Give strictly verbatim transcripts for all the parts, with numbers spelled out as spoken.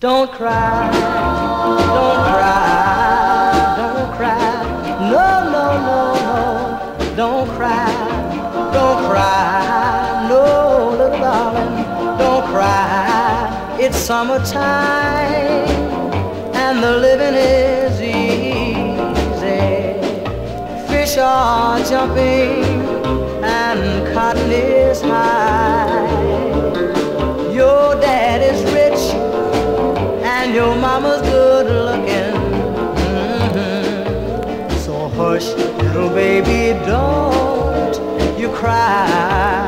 Don't cry, don't cry, don't cry. No, no, no, no. Don't cry, don't cry. No, little darling, don't cry. It's summertime and the living is easy. Fish are jumping and cotton is high. Your dad is rich and your mama's good looking. Mm-hmm. So hush, little baby, don't you cry.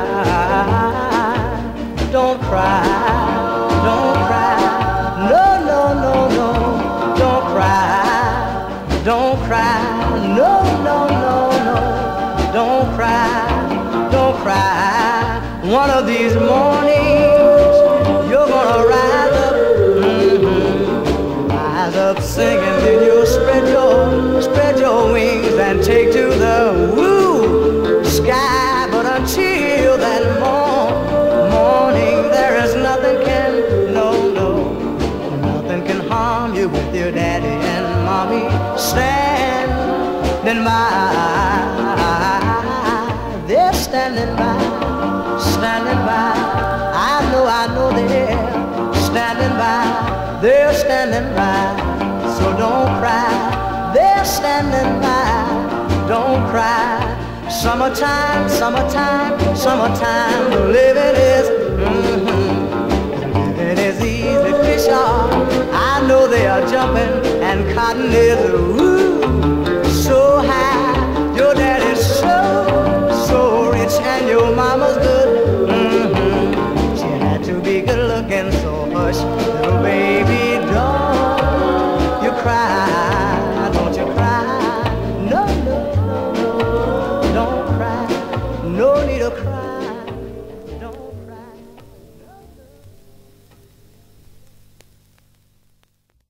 Don't cry, don't cry. No, no, no, no. Don't cry, don't cry. No, no, no, no. Don't cry, don't cry. One of these mornings you're gonna rise up, mm-hmm, rise up singing, then you'll spread your, spread your wings and take to the woo sky. But until that morn, morning, there is nothing can, no, no, nothing can harm you with your daddy and mommy standing by. They're standing by, standing by. I know, I know they're standing by. They're standing by. So don't cry. They're standing by. Don't cry. Summertime, summertime, summertime. The living is, mm-hmm, living is easy. Fish are, I know they are jumping, and cotton is woo, so high. Your daddy's so, so rich, and your mama's good. Mm-hmm. She had to be good looking, so hush, little baby.